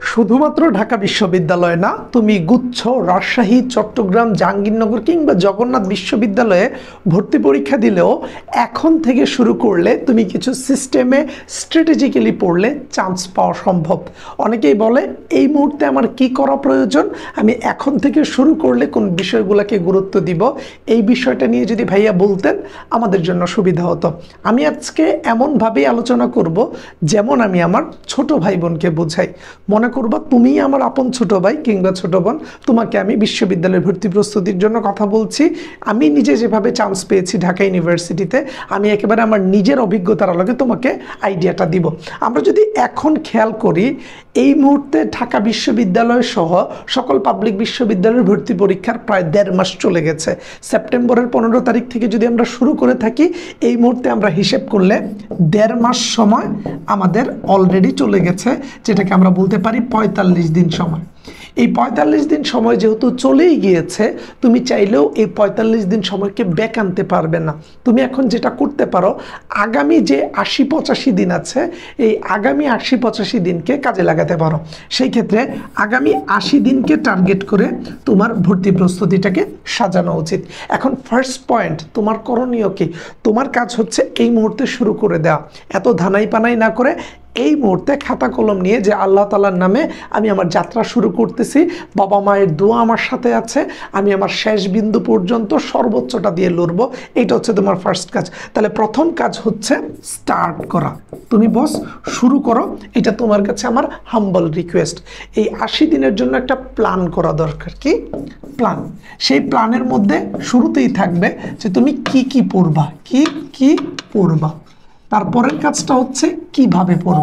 শুধুমাত্র ঢাকা বিশ্ববিদ্যালয় না, তুমি গুচ্ছ, রাজশাহী, চট্টগ্রাম, জাহাঙ্গীরনগর কিংবা জগন্নাথ বিশ্ববিদ্যালয়ে ভর্তি পরীক্ষা দিলেও এখন থেকে শুরু করলে তুমি কিছু সিস্টেমে স্ট্র্যাটেজিক্যালি পড়লে চান্স পাওয়া সম্ভব। অনেকেই বলে এই মুহূর্তে আমার কি করা প্রয়োজন, আমি এখন থেকে শুরু করলে কোন বিষয়গুলোকে গুরুত্ব দিব, এই বিষয়টা নিয়ে যদি ভাইয়া বলতেন আমাদের জন্য সুবিধা হতো। আমি আজকে এমনভাবেই আলোচনা করব যেমন আমি আমার ছোট ভাই বোনকে বোঝাই। মনে করবা তুমি আমার আপন ছোট ভাই কিংবা ছোট বোন, তোমাকে আমি বিশ্ববিদ্যালয়ের ভর্তি প্রস্তুতির জন্য কথা বলছি। আমি নিজে যেভাবে চান্স পেয়েছি ঢাকা ইউনিভার্সিটিতে, আমি একেবারে আমার নিজের অভিজ্ঞতার আলোকে তোমাকে আইডিয়াটা দিব। আমরা যদি এখন খেয়াল করি, এই মুহূর্তে ঢাকা বিশ্ববিদ্যালয় সহ সকল পাবলিক বিশ্ববিদ্যালয়ের ভর্তি পরীক্ষার প্রায় 1.5 মাস চলে গেছে। সেপ্টেম্বরের 15 তারিখ থেকে যদি আমরা শুরু করে থাকি, এই মুহূর্তে আমরা হিসেব করলে 1.5 মাস সময় আমাদের অলরেডি চলে গেছে, যেটাকে আমরা বলতে পারি 45 দিন সময়। এই 45 দিন সময় যেহেতু চলেই গিয়েছে, তুমি চাইলেও এই 45 দিন সময়কে ব্যাক আনতে পারবে না। তুমি এখন যেটা করতে পারো, আগামী যে 80-85 দিন আছে, এই আগামী 80-85 দিনকে কাজে লাগাতে পারো। সেই ক্ষেত্রে আগামী 80 দিনকে টার্গেট করে তোমার ভর্তি প্রস্তুতিটাকে সাজানো উচিত। এখন ফার্স্ট পয়েন্ট, তোমার করণীয় কি? তোমার কাজ হচ্ছে এই মুহূর্তে শুরু করে দেওয়া। এত ধানাই পানাই না করে এই মুহূর্তে খাতা কলম নিয়ে যে আল্লাহ তাআলার নামে আমি আমার যাত্রা শুরু করতেছি, বাবা মায়ের দোয়া আমার সাথে আছে, আমি আমার শেষ বিন্দু পর্যন্ত সর্বোচ্চটা দিয়ে লড়বো, এটা হচ্ছে তোমার ফার্স্ট কাজ। তাহলে প্রথম কাজ হচ্ছে স্টার্ট করা। তুমি বস শুরু করো, এটা তোমার কাছে আমার হাম্বল রিকোয়েস্ট। এই 80 দিনের জন্য একটা প্ল্যান করা দরকার। কি প্ল্যান? সেই প্ল্যানের মধ্যে শুরুতেই থাকবে যে তুমি কি কি পড়বা, কি কি পড়বা। তারপরের কাজটা হচ্ছে কিভাবে পড়ব,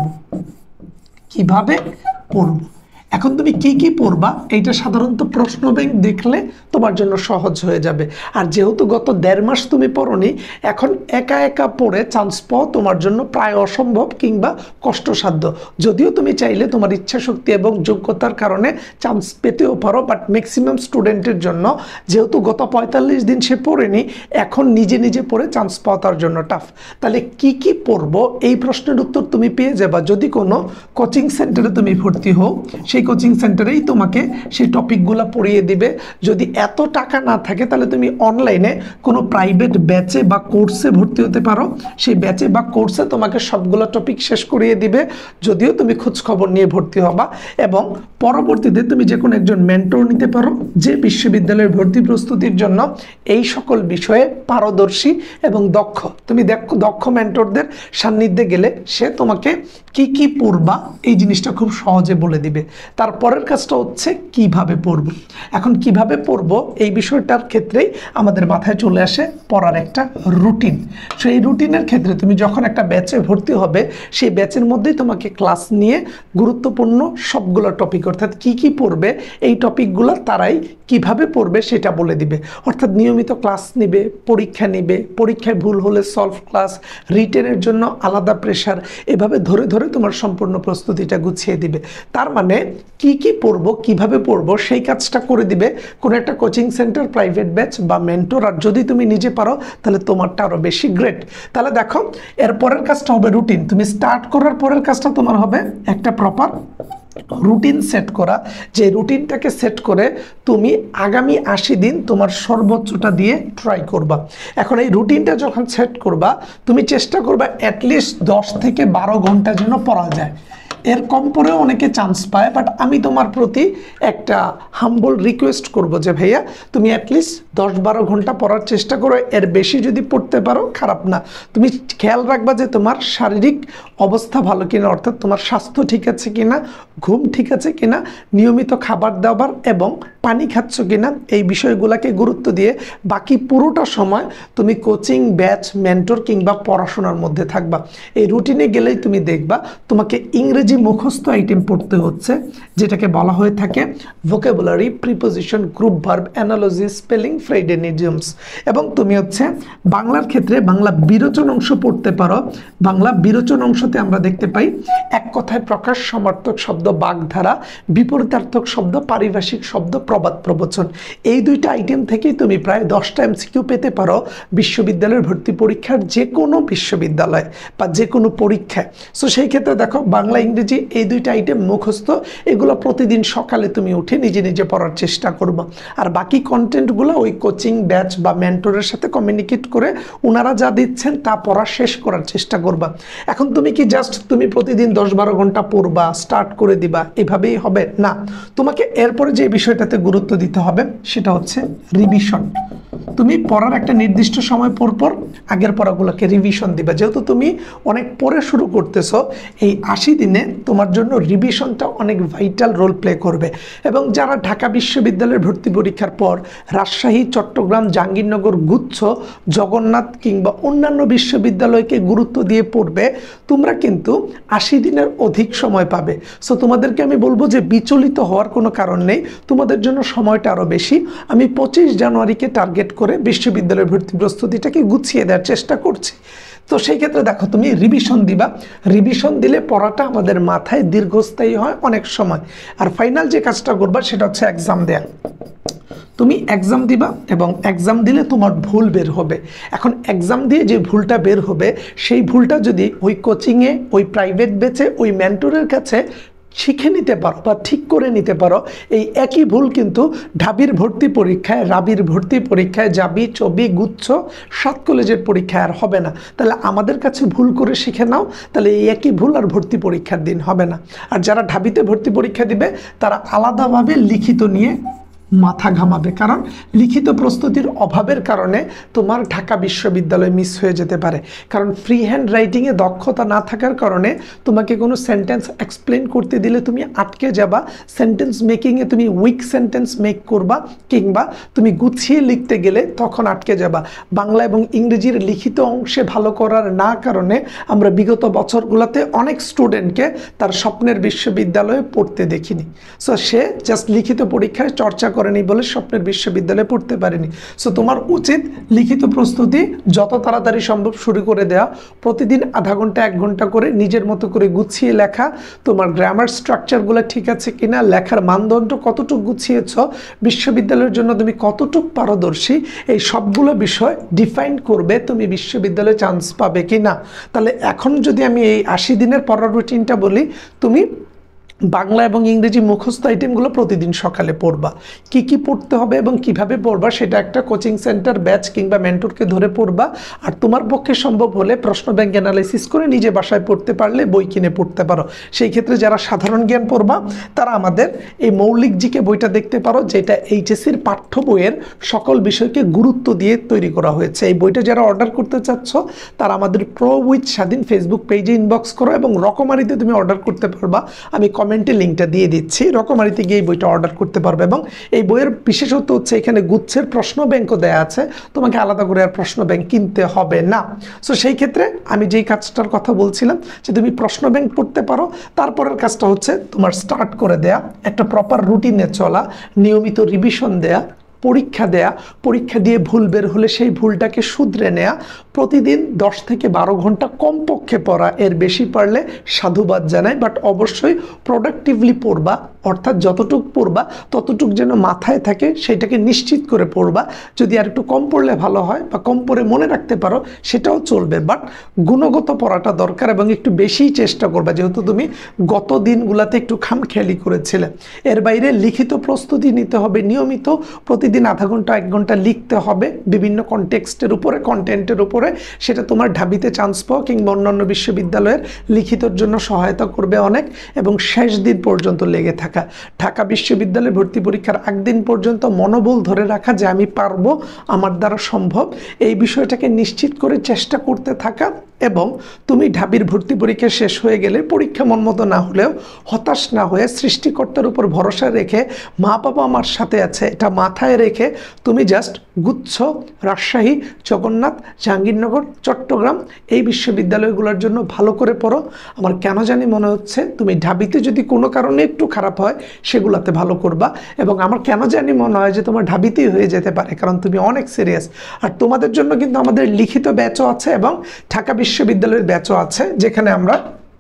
কিভাবে পড়ব। এখন তুমি কি কি পড়বা, এইটা সাধারণত প্রশ্ন ব্যাংক দেখলে তোমার জন্য সহজ হয়ে যাবে। আর যেহেতু গত 1.5 মাস তুমি পড়নি, এখন একা একা পড়ে চান্স পাওয়া তোমার জন্য প্রায় অসম্ভব কিংবা কষ্টসাধ্য। যদিও তুমি চাইলে তোমার ইচ্ছা শক্তি এবং যোগ্যতার কারণে চান্স পেতেও পারো, বাট ম্যাক্সিমাম স্টুডেন্টের জন্য যেহেতু গত 45 দিন সে পড়েনি, এখন নিজে নিজে পড়ে চান্স পাওয়া তার জন্য টাফ। তাহলে কি কি পড়বো, এই প্রশ্নের উত্তর তুমি পেয়ে যাবা যদি কোনো কোচিং সেন্টারে তুমি ভর্তি হও। সেই কোচিং সেন্টারেই তোমাকে সেই টপিকগুলো পড়িয়ে দিবে। যদি এত টাকা না থাকে, তাহলে তুমি অনলাইনে কোনো প্রাইভেট ব্যাচে বা কোর্সে ভর্তি হতে পারো। সেই ব্যাচে বা কোর্সে তোমাকে সবগুলো টপিক শেষ করিয়ে দিবে, যদিও তুমি খোঁজখবর নিয়ে ভর্তি হবা। এবং পরবর্তীতে তুমি যে কোনো একজন মেন্টর নিতে পারো, যে বিশ্ববিদ্যালয়ের ভর্তি প্রস্তুতির জন্য এই সকল বিষয়ে পারদর্শী এবং দক্ষ। তুমি দক্ষ মেন্টরদের সান্নিধ্যে গেলে সে তোমাকে কি কি পড়বা এই জিনিসটা খুব সহজে বলে দিবে। তারপরের কাজটা হচ্ছে কিভাবে পড়ব। এখন কিভাবে পড়ব এই বিষয়টার ক্ষেত্রেই আমাদের মাথায় চলে আসে পড়ার একটা রুটিন। সেই রুটিনের ক্ষেত্রে তুমি যখন একটা ব্যাচে ভর্তি হবে, সেই ব্যাচের মধ্যেই তোমাকে ক্লাস নিয়ে গুরুত্বপূর্ণ সবগুলো টপিক, অর্থাৎ কি কি পড়বে এই টপিকগুলো তারাই কিভাবে পড়বে সেটা বলে দিবে। অর্থাৎ নিয়মিত ক্লাস নিবে, পরীক্ষা নিবে, পরীক্ষায় ভুল হলে সলভ ক্লাস, রিটেনের জন্য আলাদা প্রেশার, এভাবে ধরে ধরে তোমার সম্পূর্ণ প্রস্তুতিটা গুছিয়ে দিবে। তার মানে কি কি পড়বো, কিভাবে পড়বো সেই কাজটা করে দিবে কোনো একটা কোচিং সেন্টার, প্রাইভেট ব্যাচ বা মেন্টর। আর যদি তুমি নিজে পারো তাহলে তোমারটা আরো বেশি গ্রেট। তাহলে দেখো, এর পরের কাজটা হবে রুটিন। তুমি স্টার্ট করার পরের কাজটা তোমার হবে একটা প্রপার রুটিন সেট করা। যে রুটিনটাকে সেট করে তুমি আগামী 80 দিন তোমার সর্বোচ্চটা দিয়ে ট্রাই করবা। এখন এই রুটিনটা যখন সেট করবা, তুমি চেষ্টা করবা অ্যাটলিস্ট 10 থেকে 12 ঘন্টা যেন পড়া যায়। এর কম পরেও অনেকে চান্স পায়, বাট আমি তোমার প্রতি একটা হাম্বল রিকোয়েস্ট করব যে ভাইয়া তুমি অ্যাটলিস্ট 10-12 ঘন্টা পড়ার চেষ্টা করো। এর বেশি যদি পড়তে পারো খারাপ না। তুমি খেয়াল রাখবা যে তোমার শারীরিক অবস্থা ভালো কিনা, অর্থাৎ তোমার স্বাস্থ্য ঠিক আছে কিনা, ঘুম ঠিক আছে কিনা, নিয়মিত খাবার দাবার এবং পানি খাচ্ছ কিনা, এই বিষয়গুলোকে গুরুত্ব দিয়ে বাকি পুরোটা সময় তুমি কোচিং, ব্যাচ, মেন্টর কিংবা পড়াশোনার মধ্যে থাকবা। এই রুটিনে গেলেই তুমি দেখবা তোমাকে ইংরেজি মুখস্থ আইটেম পড়তে হচ্ছে, যেটাকে বলা হয়ে থাকে vocabulary, preposition, group verb, analogy, spelling, ফ্রেডেন ইডিয়মস। এবং তুমি হচ্ছে বাংলার ক্ষেত্রে বাংলা বিরোচন অংশ পড়তে পারো। বাংলা বিরোচন অংশতে আমরা দেখতে পাই এক কথায় প্রকাশ, সমার্থক শব্দ, বাগধারা, বিপরীতার্থক শব্দ, পারিভাষিক শব্দ, প্রবাদ প্রবচন। এই দুইটা আইটেম থেকেই তুমি প্রায় 10টা এমসিকিউ পেতে পারো বিশ্ববিদ্যালয়ের ভর্তি পরীক্ষার যে কোনো বিশ্ববিদ্যালয় বা যে কোনো পরীক্ষায়। সো সেই ক্ষেত্রে দেখো, বাংলা ইংরেজি ইংরেজি এই দুইটা আইটেম মুখস্থ, এগুলো প্রতিদিন সকালে তুমি উঠে নিজে নিজে পড়ার চেষ্টা করবা। আর বাকি কন্টেন্টগুলো ওই কোচিং ব্যাচ বা মেন্টরের সাথে কমিউনিকেট করে ওনারা যা দিচ্ছেন তা পড়া শেষ করার চেষ্টা করবা। এখন তুমি কি জাস্ট তুমি প্রতিদিন 10-12 ঘন্টা পড়বা, স্টার্ট করে দিবা, এভাবেই হবে না। তোমাকে এরপরে যে বিষয়টাতে গুরুত্ব দিতে হবে সেটা হচ্ছে রিভিশন। তুমি পড়ার একটা নির্দিষ্ট সময় পর পর আগের পড়াগুলোকে রিভিশন দিবা। যেহেতু তুমি অনেক পরে শুরু করতেছো, এই 80 দিনে তোমার জন্য রিভিশনটা অনেক ভাইটাল রোল প্লে করবে। এবং যারা ঢাকা বিশ্ববিদ্যালয়ের ভর্তি পরীক্ষার পর রাজশাহী, চট্টগ্রাম, জাহাঙ্গীরনগর, গুচ্ছ, জগন্নাথ কিংবা অন্যান্য বিশ্ববিদ্যালয়কে গুরুত্ব দিয়ে পড়বে, তোমরা কিন্তু 80 দিনের অধিক সময় পাবে। সো তোমাদেরকে আমি বলবো যে বিচলিত হওয়ার কোনো কারণ নেই, তোমাদের জন্য সময়টা আরও বেশি। আমি 25 জানুয়ারিকে টার্গেট করে বিশ্ববিদ্যালয়ের ভর্তি প্রস্তুতিটাকে গুছিয়ে দেওয়ার চেষ্টা করছি। তো সেই ক্ষেত্রে দেখো, তুমি রিভিশন দিবা। রিভিশন দিলে পড়াটা আমাদের মাথায় দীর্ঘস্থায়ী হয় অনেক সময়। আর ফাইনাল যে কাজটা করবা সেটা হচ্ছে এক্সাম দেয়া। তুমি এক্সাম দিবা এবং এক্সাম দিলে তোমার ভুল বের হবে। এখন এক্সাম দিয়ে যে ভুলটা বের হবে, সেই ভুলটা যদি ওই কোচিংয়ে, ওই প্রাইভেট ব্যাচে, ওই মেন্টরের কাছে শিখে নিতে পারো বা ঠিক করে নিতে পারো, এই একই ভুল কিন্তু ঢাবির ভর্তি পরীক্ষায়, রাবির ভর্তি পরীক্ষায়, জাবি, চবি, গুচ্ছ, 7 কলেজের পরীক্ষায় আর হবে না। তাহলে আমাদের কাছে ভুল করে শিখে নাও, তাহলে এই একই ভুল আর ভর্তি পরীক্ষার দিন হবে না। আর যারা ঢাবিতে ভর্তি পরীক্ষা দিবে তারা আলাদাভাবে লিখিত নিয়ে মাথা ঘামাবে, কারণ লিখিত প্রস্তুতির অভাবের কারণে তোমার ঢাকা বিশ্ববিদ্যালয় মিস হয়ে যেতে পারে। কারণ ফ্রি হ্যান্ড রাইটিংয়ে দক্ষতা না থাকার কারণে তোমাকে কোনো সেন্টেন্স এক্সপ্লেন করতে দিলে তুমি আটকে যাবা, সেন্টেন্স মেকিংয়ে তুমি উইক সেন্টেন্স মেক করবা, কিংবা তুমি গুছিয়ে লিখতে গেলে তখন আটকে যাবা। বাংলা এবং ইংরেজির লিখিত অংশে ভালো করার না কারণে আমরা বিগত বছরগুলোতে অনেক স্টুডেন্টকে তার স্বপ্নের বিশ্ববিদ্যালয়ে পড়তে দেখিনি। সো সে জাস্ট লিখিত পরীক্ষায় চর্চা করেনি বলে স্বপ্নের বিশ্ববিদ্যালয়ে পড়তে পারেনি। সো তোমার উচিত লিখিত প্রস্তুতি যত তাড়াতাড়ি সম্ভব শুরু করে দেওয়া। প্রতিদিন আধা ঘন্টা 1 ঘন্টা করে নিজের মতো করে গুছিয়ে লেখা, তোমার গ্রামার স্ট্রাকচারগুলো ঠিক আছে কিনা, লেখার মানদণ্ড কতটুকু গুছিয়েছ, বিশ্ববিদ্যালয়ের জন্য তুমি কতটুকু পারদর্শী, এই সবগুলো বিষয় ডিফাইন করবে তুমি বিশ্ববিদ্যালয়ে চান্স পাবে কিনা। তাহলে এখন যদি আমি এই 80 দিনের পড়ার রুটিনটা বলি, তুমি বাংলা এবং ইংরেজি মুখস্থ আইটেমগুলো প্রতিদিন সকালে পড়বা। কি কি পড়তে হবে এবং কিভাবে পড়বা সেটা একটা কোচিং সেন্টার, ব্যাচ কিংবা মেন্টরকে ধরে পড়বা। আর তোমার পক্ষে সম্ভব হলে প্রশ্ন ব্যাংক অ্যানালাইসিস করে নিজে বাসায় পড়তে পারলে বই কিনে পড়তে পারো। সেই ক্ষেত্রে যারা সাধারণ জ্ঞান পড়বা তারা আমাদের এই মৌলিক জিকে বইটা দেখতে পারো, যেটা এইচএসসির পাঠ্য বইয়ের সকল বিষয়কে গুরুত্ব দিয়ে তৈরি করা হয়েছে। এই বইটা যারা অর্ডার করতে চাচ্ছ তারা আমাদের প্রো উইথ স্বাধীন ফেসবুক পেজে ইনবক্স করো, এবং রকমারিতে তুমি অর্ডার করতে পারবা। আমি কমেন্টে লিঙ্কটা দিয়ে দিচ্ছি, রকমারিতে গিয়ে এই বইটা অর্ডার করতে পারবে। এবং এই বইয়ের বিশেষত্ব হচ্ছে এখানে গুচ্ছের প্রশ্ন ব্যাংকও দেওয়া আছে, তোমাকে আলাদা করে আর প্রশ্ন ব্যাংক কিনতে হবে না। সো সেই ক্ষেত্রে আমি যেই কাজটার কথা বলছিলাম যে তুমি প্রশ্ন ব্যাংক পড়তে পারো, তারপরের কাজটা হচ্ছে তোমার স্টার্ট করে দেয়া, একটা প্রপার রুটিনে চলা, নিয়মিত রিভিশন দেয়া, পরীক্ষা দেয়া, পরীক্ষা দিয়ে ভুল বের হলে সেই ভুলটাকে শুধরে নেয়া, প্রতিদিন 10 থেকে 12 ঘন্টা কমপক্ষে পড়া, এর বেশি পারলে সাধুবাদ জানাই, বাট অবশ্যই প্রোডাক্টিভলি পড়বা। অর্থাৎ যতটুক পড়বা ততটুক যেন মাথায় থাকে সেটাকে নিশ্চিত করে পড়বা। যদি আর একটু কম পড়লে ভালো হয় বা কম পড়ে মনে রাখতে পারো সেটাও চলবে, বাট গুণগত পড়াটা দরকার এবং একটু বেশিই চেষ্টা করবা, যেহেতু তুমি গত দিনগুলোতে একটু খামখেয়ালি করেছিলে। এর বাইরে লিখিত প্রস্তুতি নিতে হবে নিয়মিত, প্রতিদিন আধা ঘন্টা 1 ঘন্টা লিখতে হবে বিভিন্ন কনটেক্সটের উপরে, কন্টেন্টের উপরে। সেটা তোমার ঢাবিতে চান্স পাও কিংবা অন্যান্য বিশ্ববিদ্যালয়ের লিখিতর জন্য সহায়তা করবে অনেক। এবং শেষ দিন পর্যন্ত লেগে থাকা, ঢাকা বিশ্ববিদ্যালয়ে ভর্তি পরীক্ষার একদিন পর্যন্ত মনোবল ধরে রাখা যে আমি পারবো, আমার দ্বারা সম্ভব, এই বিষয়টাকে নিশ্চিত করে চেষ্টা করতে থাকা। এবং তুমি ঢাবির ভর্তি পরীক্ষা শেষ হয়ে গেলে পরীক্ষা মনমতো না হলেও হতাশ না হয়ে সৃষ্টিকর্তার উপর ভরসা রেখে, মা বাবা আমার সাথে আছে এটা মাথায় রেখে তুমি জাস্ট গুচ্ছ, রাজশাহী, জগন্নাথ, জাহাঙ্গীরনগর, চট্টগ্রাম এই বিশ্ববিদ্যালয়গুলোর জন্য ভালো করে পড়ো। আমার কেন জানি মনে হচ্ছে তুমি ঢাবিতে যদি কোনো কারণে একটু খারাপ হয় সেগুলোতে ভালো করবা, এবং আমার কেন জানি মনে হয় যে তোমার ঢাবিতেই হয়ে যেতে পারে, কারণ তুমি অনেক সিরিয়াস। আর তোমাদের জন্য কিন্তু আমাদের লিখিত ব্যাচও আছে এবং ঢাকা বিশ্ববিদ্যালয়ের ব্যাচও আছে, যেখানে আমরা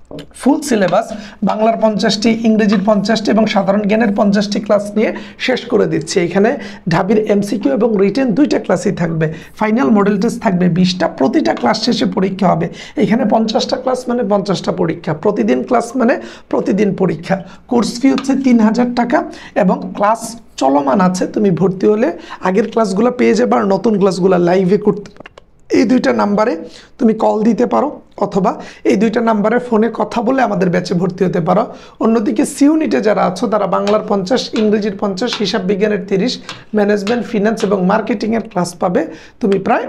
ফুল সিলেবাস বাংলার 50টি, ইংরেজির 50টি এবং সাধারণ জ্ঞানের 50টি ক্লাস নিয়ে শেষ করে দিচ্ছি। এখানে ঢাবির এমসিকিউ এবং রিটেন দুইটা ক্লাসই থাকবে। ফাইনাল মডেল টেস্ট থাকবে 20টা, প্রতিটা ক্লাস শেষে পরীক্ষা হবে। এখানে 50টা ক্লাস মানে 50টা পরীক্ষা, প্রতিদিন ক্লাস মানে প্রতিদিন পরীক্ষা। কোর্স ফি হচ্ছে 3000 টাকা এবং ক্লাস চলমান আছে। তুমি ভর্তি হলে আগের ক্লাসগুলো পেয়ে যাবে আর নতুন ক্লাসগুলো লাইভে করতে পারো। এই দুইটা নাম্বারে তুমি কল দিতে পারো অথবা এই দুইটা নাম্বারে ফোনে কথা বলে আমাদের ব্যাচে ভর্তি হতে পারো। অন্যদিকে সি ইউনিটে যারা আছো তারা বাংলার 50, ইংরেজির 50, হিসাব বিজ্ঞানের 30, ম্যানেজমেন্ট, ফিনান্স এবং মার্কেটিংয়ের ক্লাস পাবে তুমি প্রায়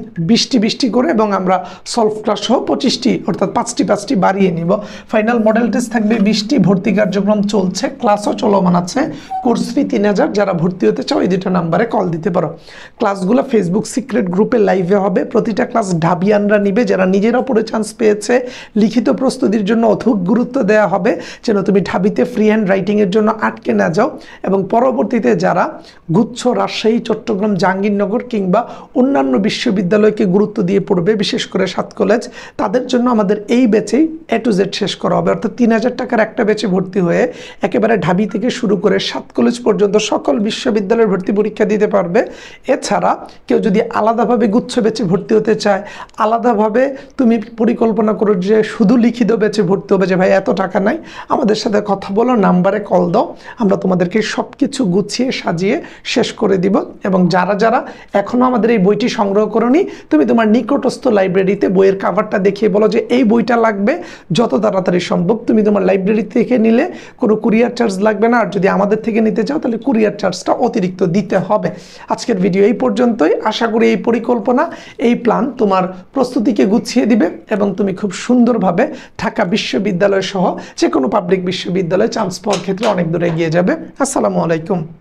20টি করে, এবং আমরা সলভ ক্লাস সহ 25টি অর্থাৎ 5টি বাড়িয়ে নিব। ফাইনাল মডেল টেস্ট থাকবে 20টি, ভর্তি কার্যক্রম চলছে, ক্লাসও চলমান আছে। Course fee 3000। যারা ভর্তি হতে চাও এই দুটো নাম্বারে কল দিতে পারো। ক্লাসগুলো ফেসবুক সিক্রেট গ্রুপে লাইভে হবে। প্রতিটা ক্লাস ঢাবিয়ানরা নিবে যারা নিজেরা পড়ে চান্স পেয়েছে। লিখিত প্রস্তুতির জন্য অধিক গুরুত্ব দেওয়া হবে যেন তুমি ঢাবিতে ফ্রি হ্যান্ড রাইটিংয়ের জন্য আটকে না যাও। এবং পরবর্তীতে যারা গুচ্ছ, রাজশাহী, চট্টগ্রাম, জাহাঙ্গীরনগর কিংবা অন্যান্য বিশ্ববিদ্যালয়কে গুরুত্ব দিয়ে পড়বে, বিশেষ করে 7 কলেজ, তাদের জন্য আমাদের এই ব্যাচেই A to Z শেষ করা হবে। অর্থাৎ 3000 টাকার একটা ব্যাচে ভর্তি হয়ে একেবারে ঢাবি থেকে শুরু করে 7 কলেজ পর্যন্ত সকল বিশ্ববিদ্যালয়ের ভর্তি পরীক্ষা দিতে পারবে। এছাড়া কেউ যদি আলাদাভাবে গুচ্ছ ব্যাচে ভর্তি হতে চায়, আলাদাভাবে তুমি পরিকল্পনা করো যে শুধু লিখিত ব্যাচে ভর্তি হবে, যে ভাই এত টাকা নাই, আমাদের সাথে কথা বলো, নাম্বারে কল দাও, আমরা তোমাদেরকে সব কিছু গুছিয়ে সাজিয়ে শেষ করে দিব। এবং যারা যারা এখনও আমাদের এই বইটি সংগ্রহ করোনি, তুমি তোমার নিকটস্থ লাইব্রেরিতে বইয়ের কাভারটা দেখিয়ে বলো যে এই বইটা লাগবে, যত তাড়াতাড়ি সম্ভব তুমি তোমার লাইব্রেরি থেকে নিলে কোনো কুরিয়ার চার্জ লাগবে না। আর যদি আমাদের থেকে নিতে চাও তাহলে কুরিয়ার চার্জটা অতিরিক্ত দিতে হবে। আজকের ভিডিও এই পর্যন্তই। আশা করি এই পরিকল্পনা, এই প্ল্যান তোমার প্রস্তুতিকে গুছিয়ে দিবে এবং তুমি খুব সুন্দরভাবে ঢাকা বিশ্ববিদ্যালয় সহ যে কোনো পাবলিক বিশ্ববিদ্যালয়ে চান্স পাওয়ার ক্ষেত্রে অনেক দূরে এগিয়ে যাবে। আসসালামু আলাইকুম।